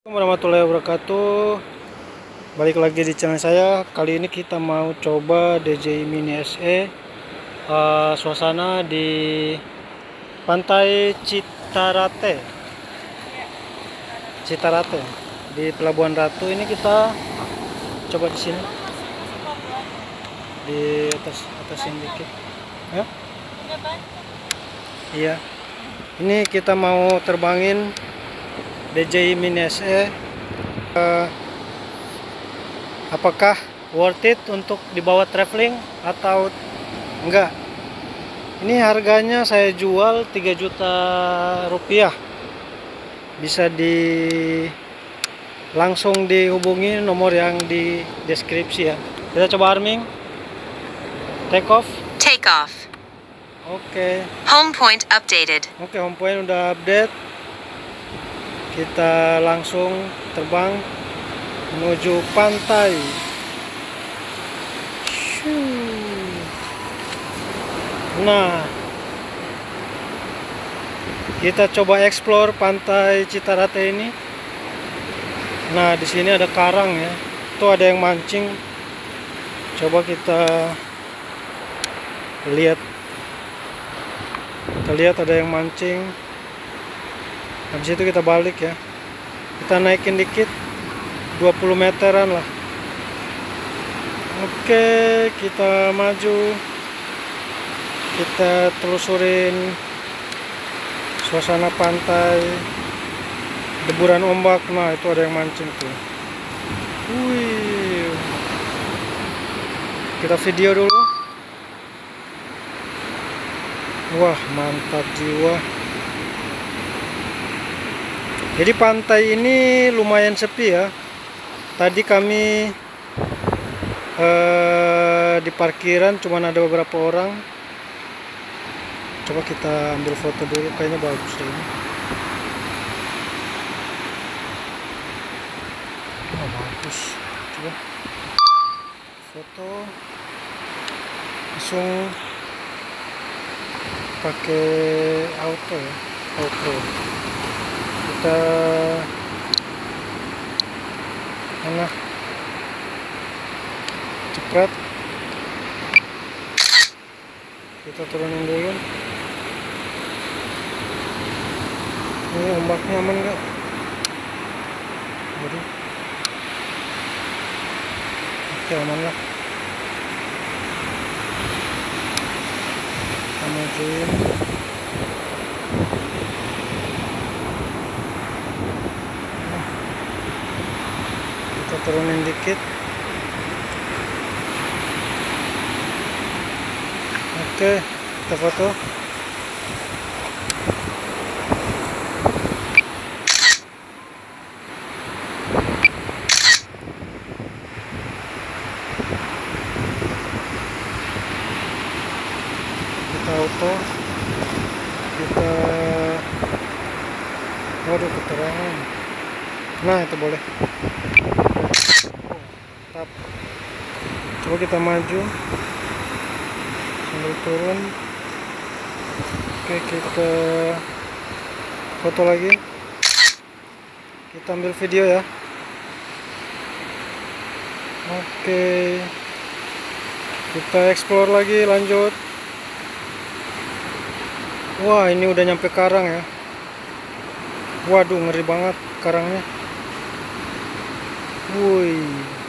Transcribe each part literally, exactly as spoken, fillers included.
Warahmatullahi wabarakatuh. Balik lagi di channel saya. Kali ini kita mau coba D J I Mini S E. uh, Suasana di Pantai Citarate Citarate di Pelabuhan Ratu. Ini kita coba di sini, di atas atas ini dikit ya. Iya, ini kita mau terbangin D J I Mini S E. uh, apakah worth it untuk dibawa traveling atau enggak? Ini harganya saya jual tiga juta rupiah. Bisa di langsung dihubungi nomor yang di deskripsi ya. Kita coba arming, take off. Take off. Oke. Okay. Home point updated. Oke, okay, home point udah update. Kita langsung terbang menuju pantai. Nah, kita coba explore pantai Citarate ini. Nah, di sini ada karang ya. Itu ada yang mancing. Coba kita lihat. Kita lihat ada yang mancing. Habis itu kita balik ya. Kita naikin dikit, dua puluh meteran lah. Oke, kita maju. Kita telusurin suasana pantai, deburan ombak. Nah, itu ada yang mancing tuh. Wih. Kita video dulu. Wah, mantap jiwa. Jadi pantai ini lumayan sepi ya. Tadi kami eh, di parkiran cuman ada beberapa orang. Coba kita ambil foto dulu, kayaknya bagus deh ini. Oh, bagus. Coba foto langsung pakai auto ya, auto. Kita mana cepet, kita turunin dulu. Ini ombaknya aman nggak? Jadi oke, aman lah. Kita majuin. Kita turunin dikit. Oke, kita foto. Kita auto. Kita, waduh, keterangan. Nah, itu boleh. Tap. Coba kita maju sambil turun. Oke, kita foto lagi. Kita ambil video ya. Oke, kita explore lagi, lanjut. Wah, ini udah nyampe karang ya. Waduh, ngeri banget karangnya. Wih.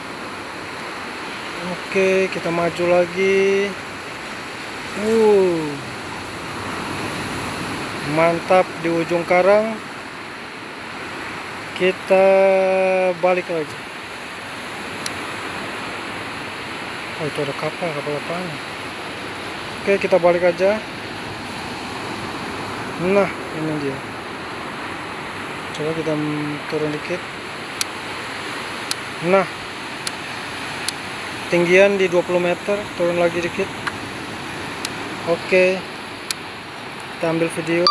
Oke, kita maju lagi. Uh, mantap di ujung karang. Kita balik lagi. Oh, itu ada kapal, kapal apaan? Oke, kita balik aja. Nah, ini dia. Coba kita turun dikit. Nah, tinggian di dua puluh meter, turun lagi dikit. Oke, kita ambil video.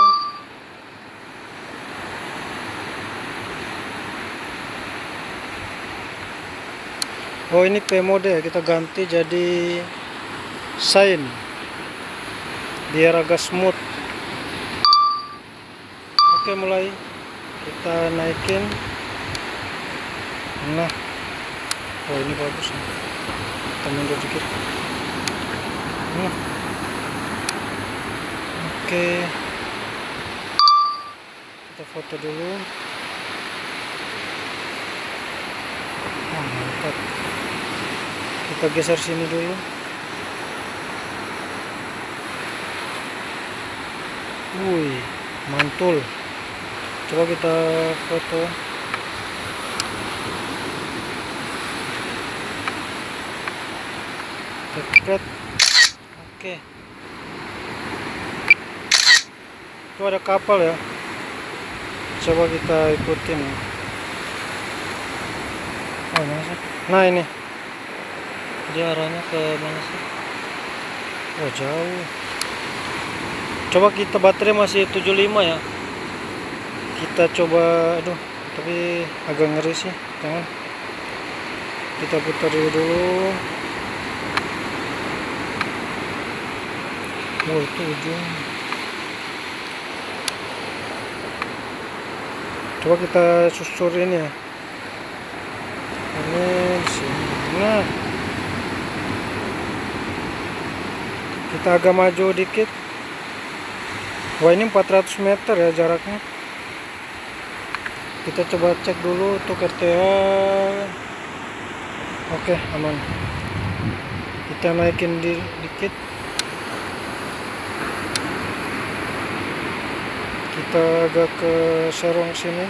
Oh, ini P mode, kita ganti jadi Shine biar agak smooth. Oke, mulai kita naikin. Nah, oh ini bagus nih. Kita mundur dikit. Nah. Oke, kita foto dulu. Oh, mantap. Kita geser sini dulu. Wih, mantul. Coba kita foto. Cepet. Oke. Itu ada kapal ya. Coba kita ikutin. Oh, mana sih? Nah, ini. Dia arahnya ke mana sih? Oh, jauh. Coba kita baterai masih tujuh puluh lima ya. Kita coba, aduh, tapi agak ngeri sih. Jangan. Kita putar dulu dulu. Oh, itu ujung. Coba kita susurin ya. Ini di sini. Nah, kita agak maju dikit. Wah, ini empat ratus meter ya jaraknya. Kita coba cek dulu untuk R T A. Oke, aman. Kita naikin di, dikit. Kita agak ke serong sini.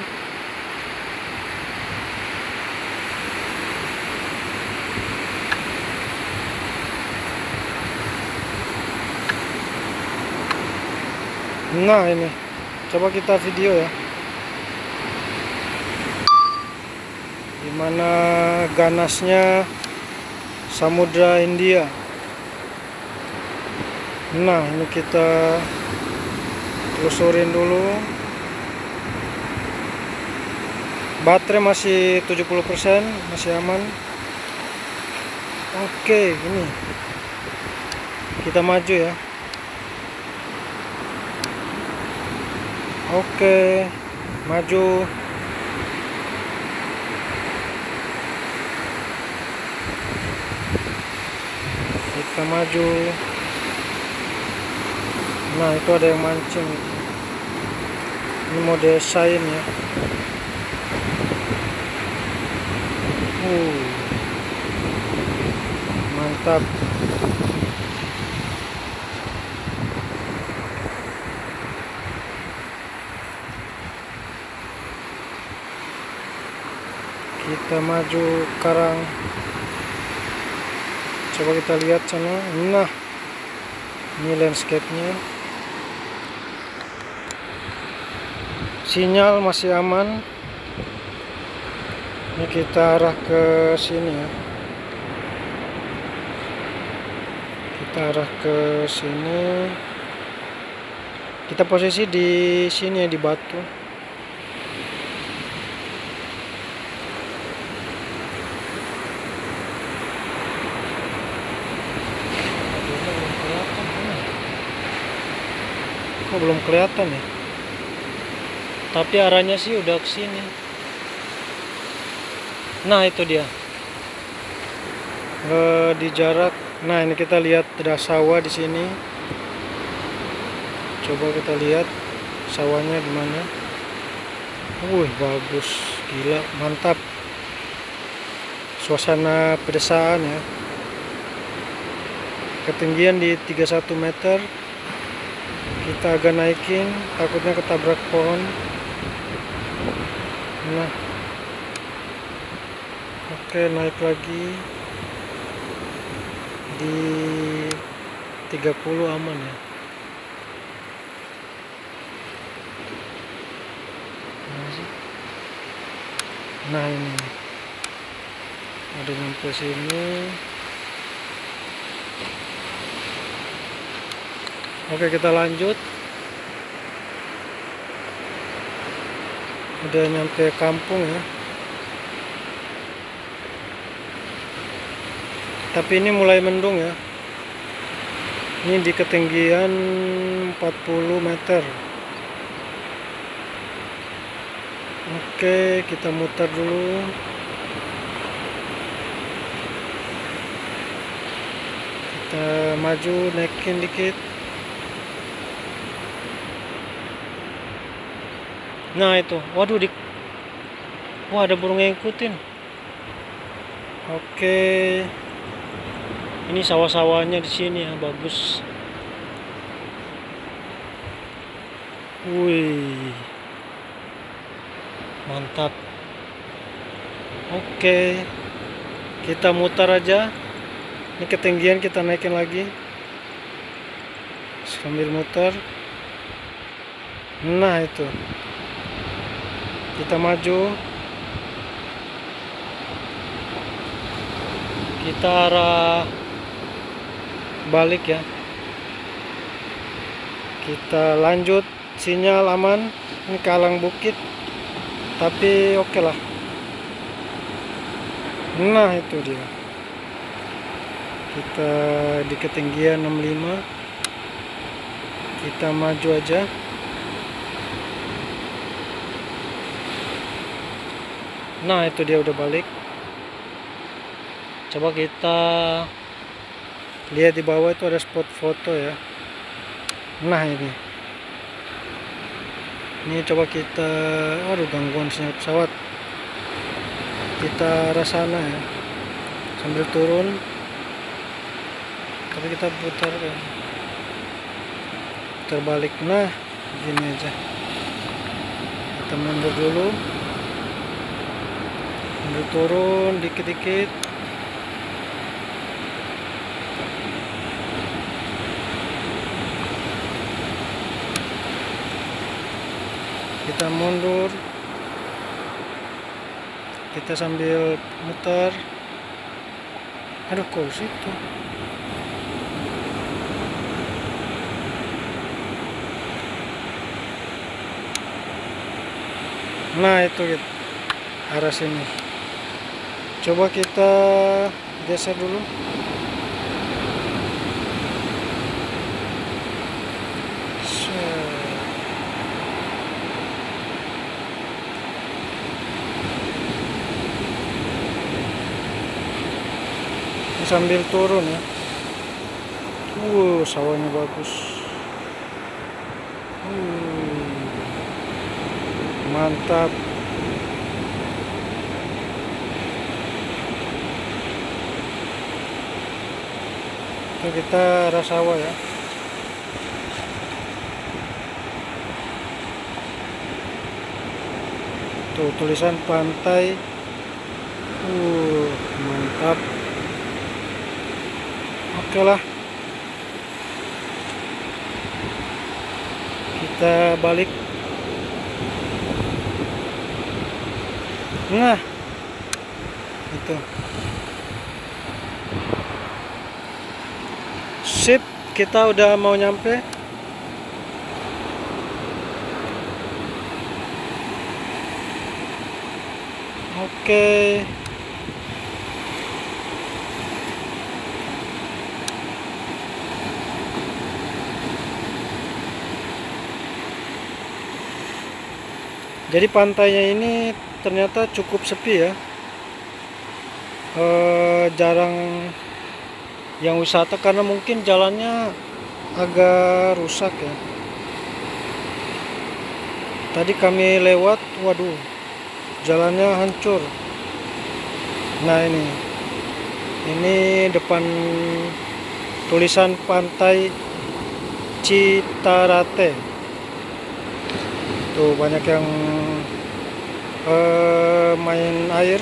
Nah, ini coba kita video ya, dimana ganasnya Samudra Hindia. Nah, ini kita telusurin dulu. Baterai masih tujuh puluh persen, masih aman. Oke, ini kita maju ya. Oke, maju. Kita maju. Nah, itu ada yang mancing. Ini mode sign ya. Uh, mantap. Kita maju karang. Coba kita lihat sana. Nah, ini landscape-nya. Sinyal masih aman. Ini kita arah ke sini ya. Kita arah ke sini. Kita posisi di sini ya, di batu. Kok belum kelihatan ya? Tapi arahnya sih udah ke sini. Nah, itu dia. E, di jarak. Nah, ini kita lihat ada sawah di sini. Coba kita lihat sawahnya di mana. Wih, bagus, gila, mantap. Suasana pedesaan ya. Ketinggian di tiga puluh satu meter. Kita agak naikin, takutnya ketabrak pohon. Nah, oke, naik lagi di tiga puluh aman ya. Nah, ini ada nyampe sini. Oke, kita lanjut. Udah nyampe kampung ya. Tapi ini mulai mendung ya. Ini di ketinggian empat puluh meter. Oke, kita muter dulu. Kita maju, naikin dikit. Nah itu, waduh, di wah ada burung yang ngikutin. Oke, ini sawah-sawahnya di sini ya, bagus. Wih, mantap. Oke, kita mutar aja. Ini ketinggian kita naikin lagi sambil muter. Nah itu, kita maju, kita arah balik ya. Kita lanjut, sinyal aman. Ini kalang bukit, tapi oke lah. Nah itu dia, kita di ketinggian enam puluh lima. Kita maju aja. Nah itu dia udah balik. Coba kita lihat di bawah itu ada spot foto ya. Nah ini ini coba kita, aduh gangguan sinyal pesawat. Kita arah sana ya, sambil turun. Tapi kita putar ya, terbalik. Nah gini aja, kita mundur dulu, mundur turun dikit-dikit. Kita mundur, kita sambil muter. Aduh kok situ. Nah itu gitu, arah sini. Coba kita geser dulu. Sambil turun ya. Uh, sawahnya bagus. Uh, mantap. Itu kita arah sawah ya. Tuh tulisan pantai. Uh, mantap. Oke lah, kita balik. Nah itu sip, kita udah mau nyampe. Oke, jadi pantainya ini ternyata cukup sepi ya. E, jarang yang wisata karena mungkin jalannya agak rusak ya. Tadi kami lewat, waduh, jalannya hancur. Nah ini, ini depan tulisan Pantai Citarate. Tuh banyak yang uh, main air.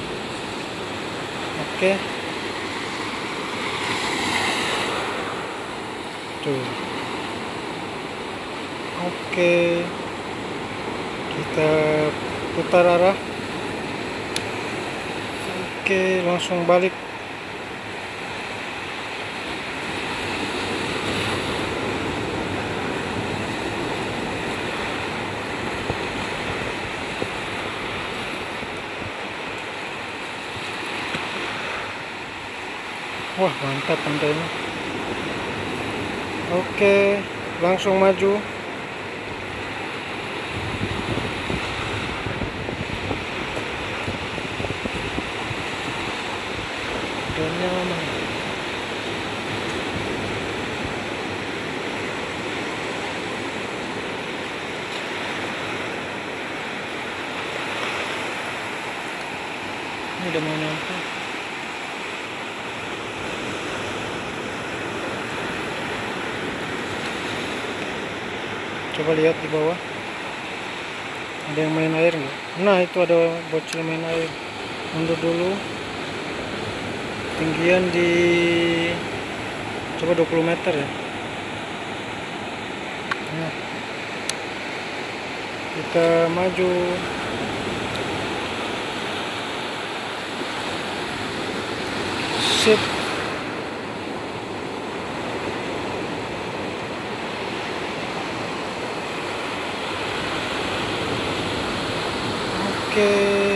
Oke. Tuh. Oke. Kita putar arah. Oke, langsung balik. Wah, mantap pantainya. Oke, langsung maju. Dan nyaman. udah mau nyampe. Coba lihat di bawah, ada yang main air nggak? Nah, itu ada bocil main air. Mundur dulu, tinggian di coba dua puluh meter ya. Nah, kita maju. Sip. Oke.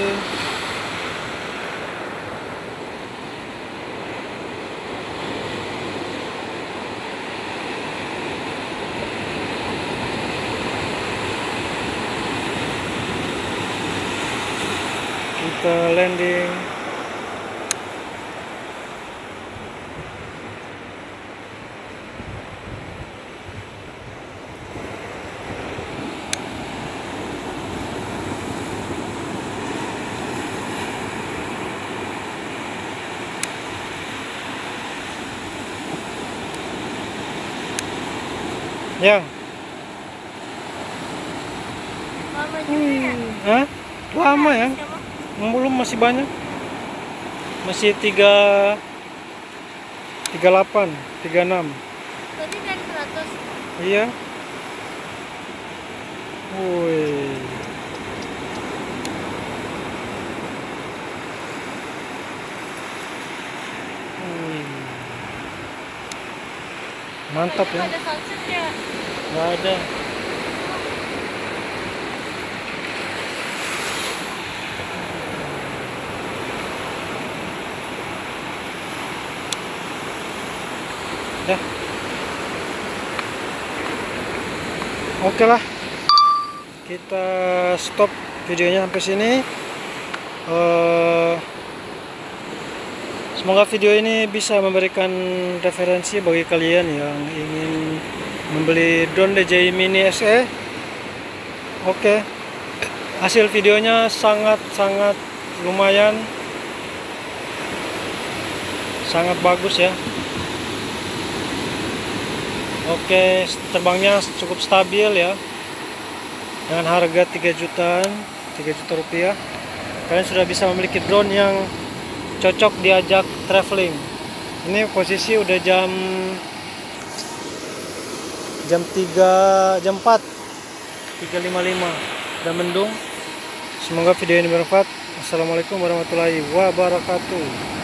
Kita landing. Ya. Lama juga ya? Hah? Lama ya? Belum, masih banyak. Masih tiga tiga delapan, tiga enam. Berarti dari seratus. Iya. Woi. Wih. Mantap ya. Ada sunset ya? Nggak ada. Ya. Oke lah. Kita stop videonya sampai sini. Uh, semoga video ini bisa memberikan referensi bagi kalian yang ingin membeli drone D J I Mini S E. Oke. Hasil videonya sangat-sangat lumayan. Sangat bagus ya. Oke, terbangnya cukup stabil ya. Dengan harga tiga jutaan, tiga juta rupiah, kalian sudah bisa memiliki drone yang cocok diajak traveling. Ini posisi udah jam jam tiga, jam empat, tiga lima lima. Udah mendung. Semoga video ini bermanfaat. Assalamualaikum warahmatullahi wabarakatuh.